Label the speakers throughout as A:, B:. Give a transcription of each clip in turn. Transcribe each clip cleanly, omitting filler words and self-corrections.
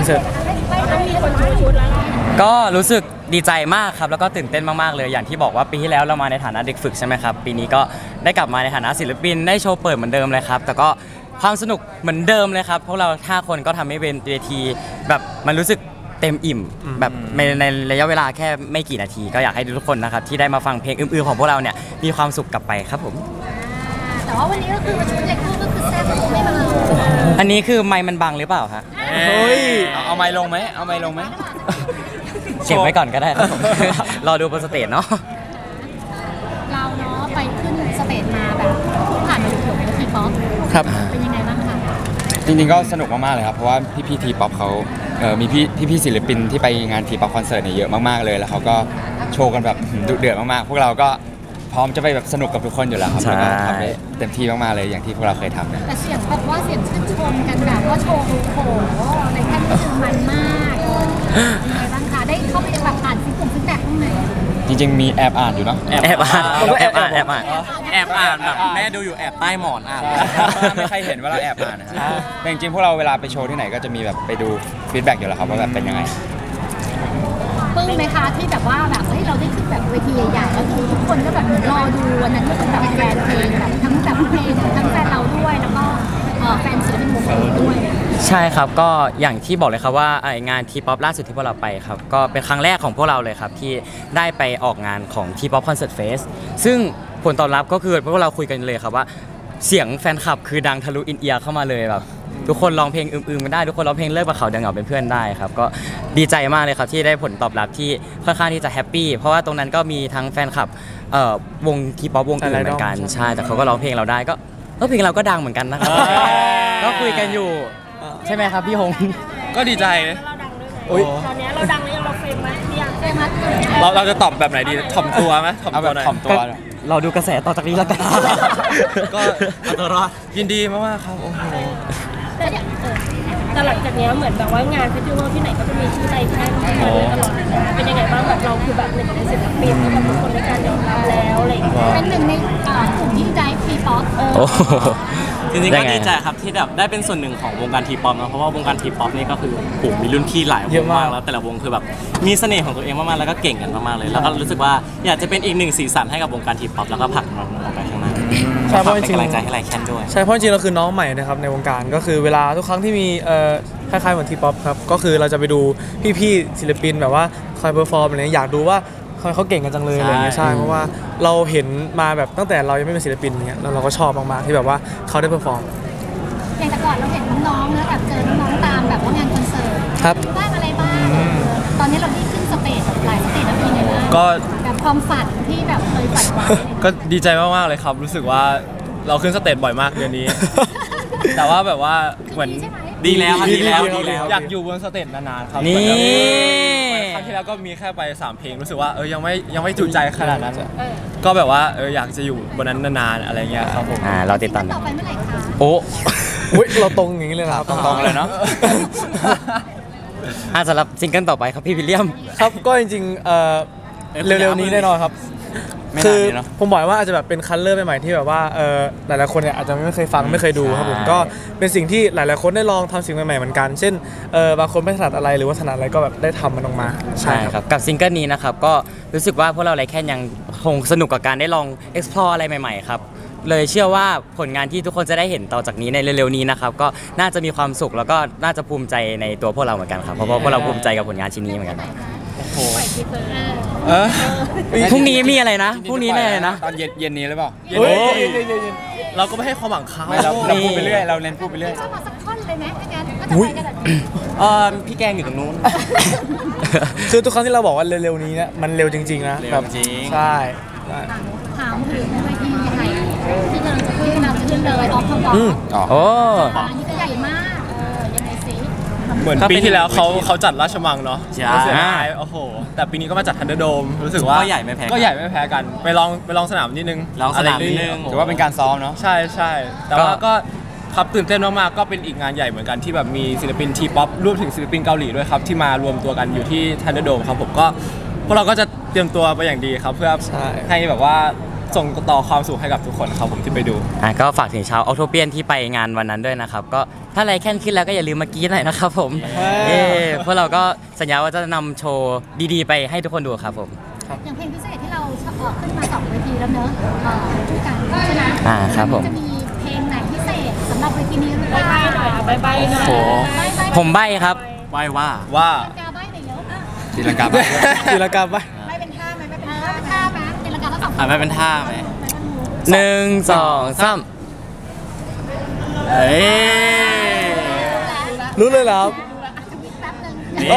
A: เสิร์ต
B: ต้องมีคนชูชุดแล้ว
C: ก็รู้สึกดีใจมากครับแล้วก็ตื่นเต้นมากๆเลยอย่างที่บอกว่าปีที่แล้วเรามาในฐานะเด็กฝึกใช่ไหมครับปีนี้ก็ได้กลับมาในฐานะศิลปินได้โชว์เปิดเหมือนเดิมเลยครับแต่ก็ความสนุกเหมือนเดิมเลยครับพวกเรา5คนก็ทำให้เวทีแบบมันรู้สึกเต็มอิ่มแบบในระยะเวลาแค่ไม่กี่นาทีก็อยากให้ทุกคนนะครับที่ได้มาฟังเพลงอื่นๆของพวกเราเนี่ยมีความสุขกลับไปครับผม
B: แต่ว่าวันนี้ก็คือชุดเล็กคู่ก็คือแซ่บไม่เบา
C: อันนี้คือไมค์มันบังหรือเปล่าฮะ
A: เฮ้ย
D: เอาไมค์ลงไหมเอาไมค์ลงไหม
C: เก็บไว้ก่อนก็ได้ครับผมรอดูบนสเตจเนาะ
B: เราเนาะไปขึ้นสเตจมาแบบผ่านไปถึงทีป๊อป
A: ครับ
B: เป็นยังไงบ้างคะ
D: จริงๆก็สนุกมากๆเลยครับเพราะว่าพี่ทีป๊อปเขามีพี่ศิลปินที่ไปงานทีป๊อปคอนเสิร์ตเนี่ยเยอะมากๆเลยแล้วเขาก็โชว์กันแบบดุเดือดมากๆพวกเราก็พร้อมจะไปแบบสนุกกับทุกคนอยู่แล้วครับแล้วก็ทำได้เต็มที่มากๆเลยอย่างที่พวกเราเคยทำ
B: แต่เสียงแบบว่าเสียงชื่นชมกันแบบว่าโชว์โอ้โหในขั้นนี้คือมันมากยังไงบ้างคะได้เข้าไปแบบผ่านฟีดแบ็กตรงไหน
D: จริงๆมีแอบอ่านอยู่เนาะ
C: แอบอ่าน
D: แบบแม่ดูอยู่แอบใต้หมอนอ่านไม่ใครเห็นว่าเราแอบอ่านนะแต่จริงๆพวกเราเวลาไปโชว์ที่ไหนก็จะมีแบบไปดูฟีดแบ็กอยู่แล้วครับว่าแบบเป็นยังไง
B: ปึ้งไหมคะที่แบบว่าแบบเฮ้ยเราได้ขึ้นแบบเวทีใหญ่ๆแล้วทุกคนก็แบบรอดูวันนั้นก็คือแบบแฟนเพลงแบบทั้งแบบเพลงทั้งแฟนเราด้วยแล้วก็แฟนศิลปินวงเพลงด้วย
C: ใช่ครับก็อย่างที่บอกเลยครับว่างานทีป๊อปล่าสุดที่พวกเราไปครับก็เป็นครั้งแรกของพวกเราเลยครับที่ได้ไปออกงานของทีป๊อปคอนเสิร์ตเฟสซึ่งผลตอบรับก็คือพวกเราคุยกันเลยครับว่าเสียงแฟนคลับคือดังทะลุอินเอียร์เข้ามาเลยแบบทุกคนร้องเพลงอื่นๆกันได้ทุกคนร้องเพลงเลิกกับเขาเดินเหงาเป็นเพื่อนได้ครับก็ดีใจมากเลยครับที่ได้ผลตอบรับที่ค่อนข้างที่จะแฮปปี้เพราะว่าตรงนั้นก็มีทั้งแฟนคลับวงทีป๊อปวงอื่นเหมือนกันใช่แต่เขาก็ร้องเพลงเราได้ก็เพลงเราก็ดังเหมือนกันนะครับก็คุยกันอยู่ใช่ไหมครับพี่หง
D: ก็ดีใจ
B: ตอนนี้เราดังหรือยังเราเฟมไหมยังเฟมัส
D: เราจะตอบแบบไหนดีถ่อมตัวไหมถ่อมตัวหน่อยถ่อมตัว
C: เราดูกระแสต่อจากนี้แล้วกัน
D: ก็เอาตัวรอดยินดีมากๆครับโอ้โห
B: แต่หลังจากนี้เหมือนแบบว่างานเฟสติวัลที่ไหนก็จะมีชื่อใจแค่มาเลยตลอดเป็นยังไงบ้างแบบเราคือแบบหนึ่งในศิลปินที่แบบทุกคนในการยอมรับแล้วอะไรอย่างเงี้ยเป็นหนึ่งในกลุ่มที่ได้ทีป๊อป
E: จริงๆก็ดีใจครับที่แบบได้เป็นส่วนหนึ่งของวงการทีป๊อปนะเพราะว่าวงการทีป๊อปนี่ก็คือผมมีรุ่นพี่หลายวงมากแล้วแต่ละวงคือแบบมีเสน่ห์ของตัวเองมากๆแล้วก็เก่งกันมากๆเลยแล้วก็รู้สึกว่าอยากจะเป็นอีกหนึ่งสีสันให้กับวงการทีป๊อปแล้วก็ผลักมันออกไปข้างหน้า
A: ใช่เพราะจริง
E: ๆกำลังใจให้ไลแคนด้วย
A: ใช่เพราะจริงเราคือน้องใหม่นะครับในวงการก็คือเวลาทุกครั้งที่มีคล้ายๆเหมือนทีป๊อปครับก็คือเราจะไปดูพี่ๆศิลปินแบบว่าคอยเพอร์ฟอร์มอะไรอยากดูว่าเขาเก่งกันจังเลยอะไรอย่างเงี้ยใช่เพราะว่าเราเห็นมาแบบตั้งแต่เรายังไม่เป็นศิลปินเงี้ยแล้วเราก็ชอบมากๆที่แบบว่าเขาได้เพอร์ฟอร์ม
B: อย่างแต่ก่อนเราเห็นน้องๆแล้วแบบเจอน้องๆตามแบบว่างานคอนเสิร์ต
A: ครับ
B: ได้อะไรบ้างตอนนี้เราได้ขึ้นสเตจหลายสเตจแล้วเป็นไงบ้าง
D: ก็
B: แบบความฝันที่แบบเคยฝันไว้
D: ก็ดีใจมากๆเลยครับรู้สึกว่าเราขึ้นสเตจบ่อยมากเดือนนี้แต่ว่าแบบว่าเหมือน
E: ดีแล้ว
D: อยากอยู่บนสเตจนานๆครับ
C: นี่
D: ครั้งที่แล้วก็มีแค่ไป3เพลงรู้สึกว่ายังไม่จุใจขนาดนั้นก็แบบว่าอยากจะอยู่บนนั้นนานๆอะไรเงี้ยครับผม
C: เราติดตาม
B: ต่อไปเมื่อไหร่คะ
C: โอ้
A: เราตรงอย่างนี้เลยครับ
D: ตรงๆเลยเนาะ
C: สำหรับซิงเกิลต่อไปครับพี่วิลเลียม
A: ครับก็จริงๆเร็วๆนี้แน่นอนครับคือผมบอกว่าอาจจะแบบเป็นคัลเลอร์ใหม่ๆที่แบบว่าหลายๆคนเนี่ยอาจจะไม่เคยฟังไม่เคยดูครับผมก็เป็นสิ่งที่หลายๆคนได้ลองทำสิ่งใหม่ๆเหมือนกันเช่นบางคนไม่ถนัดอะไรหรือว่าถนัดอะไรก็แบบได้ทำมันออกมา
C: ใช่ครับกับซิงเกิลนี้นะครับก็รู้สึกว่าพวกเราไลแคนยังคงสนุกกับการได้ลอง explore อะไรใหม่ๆครับเลยเชื่อว่าผลงานที่ทุกคนจะได้เห็นต่อจากนี้ในเร็วๆนี้นะครับก็น่าจะมีความสุขแล้วก็น่าจะภูมิใจในตัวพวกเราเหมือนกันครับเพราะว่าพวกเราภูมิใจกับผลงานชิ้นนี้เหมือนกันพรุ่งนี้มีอะไรนะพรุ่งนี้มีอะไรนะ
D: ตอนเย็นนี้หรือเปล่า
A: เราก็ไม่ให้ความหวังเขา
D: เราพูดไปเรื่อยเราเน้นพูดไปเรื่อย
B: ชอบมาสักท่อนเลยไหมถ้างั้นก็จะไปกัน
E: พี่แกงอยู่ตรงนู้น
A: คือทุกครั้งที่เราบอกว่าเร็วๆนี้เนี่ยมันเร็วจริงๆนะแบบ
E: จริง
A: ใช่
B: ถามถึงเวทีใหญ่ที่กำลังจะขึ้นเลยออฟคอมบอลอันนี้ก็ใหญ่มากยังไงสิ
D: เหมือนปีที่แล้วเขาจัดราชมังเนาะใช่โอ้โหแต่ปีนี้ก็มาจัดทันเดอร์โดมรู้สึกว่า
E: ก็ใหญ่ไม่แพ้
D: กันไปลองสนามนิดนึง
E: ลองสนามนิดนึง
D: ถือว่าเป็นการซ้อมเนาะใช่แต่ว่าก็ครับตื่นเต้นมากๆก็เป็นอีกงานใหญ่เหมือนกันที่แบบมีศิลปินทีป๊อปรวมถึงศิลปินเกาหลีด้วยครับที่มารวมตัวกันอยู่ที่ทันเดอร์โดมครับผมก็พวกเราก็จะเตรียมตัวไปอย่างดีครับเพื่อให้แบบว่า
F: ส่งต่อความสุขให้กับทุกคนครับผมที่ไปดู
C: ก็ฝากถึงชาวออโตเปียนที่ไปงานวันนั้นด้วยนะครับก็ถ้าไรแค่นขึ้นแล้วก็อย่าลืมมากรี๊ดหน่อยนะครับผมพวกเราก็สัญญาว่าจะนำโชว์ดีๆไปให้ทุกคนดูครับผม
B: อย่างเพลงพิเศษที่เราขึ้นมา2 เวทีแล้วเนอะคู่กันใช่ไหม
C: ครับผม
B: จะมีเพลงไหนพิเศษสำหรับเวทีนี้หรือเปล่าใบหน่อย
F: โอ้
C: ผมใบ้ครับ
E: ไหว้ว่า
F: ว่า
B: กาใบหน่อยเยอะ
D: ตีลังกาบ้าง
A: ทีละกรรมไป
B: ไม่เป็นท่าไหมไม่เป็นท่าไหมตีลังกาทั้งสอง
E: ไม่เป็นท่าไหม
C: 1 2 3
E: เฮ้ย
A: รู้เลยเหรอครับ
B: แป๊บนึง
E: นี่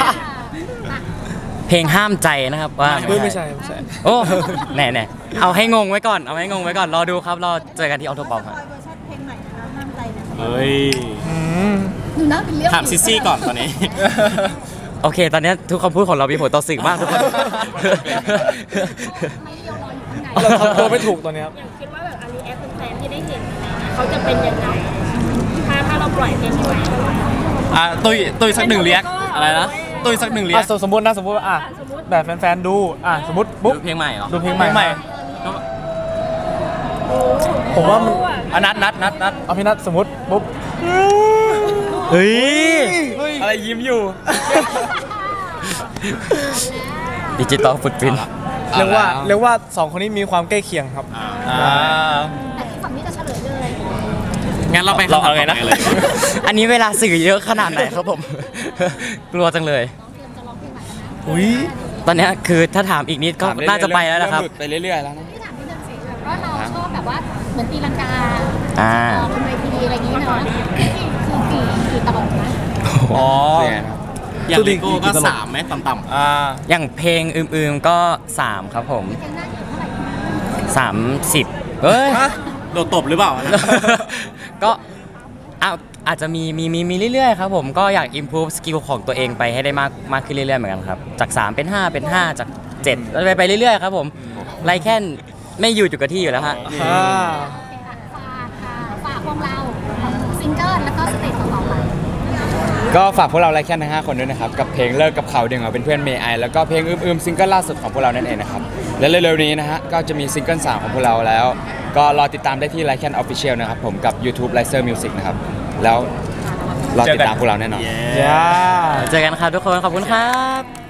C: เพลงห้ามใจนะครับว่า
A: ไม่ใช่ไม่ใช่
C: โอ้แน่เอาให้งงไว้ก่อนรอดูครับรอเจอกันที่ออโตป๊อปครับ
E: เฮ้ย
B: ดูนะเป็นเรื่อง
E: ถามซิซี่ก่อนตอนนี้
C: โอเค ตอนนี้ทุกคำพูดของเรามีผลต่อสิ่งมากทุกคน
B: ไม่เดียวรออยู่ข้างใน
A: เราทำตัวไม่ถูกตอนนี้ครับ
G: คิดว่าแบบอารีแอคแฟนๆที่ได้เห็นเขาจะเป็นยังไงถ้าเราปล่อยเพลงนี้ไว้
F: ตุ้ยสัก1เรียก
E: อะไรนะ
F: ตุ้ยสัก1เรียก
A: สมมติว่าแบบแฟนๆดูสมมติปุ๊บ
E: ดูเพลงใหม่เหรอ
A: ดูเพลงใหม่
E: ก็
A: ผมว่ามัน
F: นัด
A: เอาพี่นัทสมมติปุ๊บ
C: เฮ้ย
F: อะไรยิ้มอยู่
C: ดิจิตอลฟุตปรินท์
A: เรียกว่า2 คนนี้มีความใกล้เคียงครับ
B: แต่ที่ฝั่งนี้จะเฉลยเลย
E: งั้นเราไป
F: เราเอาไงนะ
E: คำถามต่อปเลย
C: อันนี้เวลาสื่อเยอะขนาดไหนครับผม กลัวจังเลย
A: อุ้ย
C: ตอนเนี้ยคือถ้าถามอีกนิดก็น่าจะไปแล้วนะครับ
D: เริ่มหลุดไปเรื่อยๆแล้วนะ
B: ที่ถามนิดนึงสิแบบว่าเราชอบแบบว่าเหมือนตีลังกา บนเวทีอะไรอย่างนี้เนาะคือกี่ตลกนะ
F: อ๋อ
E: อย่างเลโก้ก็3ไหมต่ำ
C: อย่างเพลงอื่นๆก็ 3 ครับผม
B: เพลงหน้าอยู่เท่าไหร่
C: 30เฮ้ย
E: ๆโดดตบหรือเปล่านะ
C: ก็อาจจะมีเรื่อยๆครับผมก็อยาก improve skill ของตัวเองไปให้ได้มากขึ้นเรื่อยๆเหมือนกันครับจาก3เป็น5เป็น5จาก7แล้วไปเรื่อยๆครับผมไรแค่นไม่อยู่จุดกับที่อยู่แล้วฮะ
B: ฝากวงเราซิงเกิลแล้วก็สเตจต่อไป
D: ก็ฝากพวกเราไลค์แค่ทั้ง5 คนด้วยนะครับ กับเพลงเลิกกับเขาดึงเอาเป็นเพื่อนเมย์ไอแล้วก็เพลงอืมซิงเกิลล่าสุดของพวกเรานั่นเองนะครับ และเร็วๆนี้นะฮะก็จะมีซิงเกิล3ของพวกเราแล้ว ก็รอติดตามได้ที่ไลค์แค่ Official นะครับผมกับ YouTube l i c e r Music นะครับ แล้วรอติดตามพวกเราแน่นอน
A: ย่า
C: เจอกันครับทุกคนขอบคุณครับ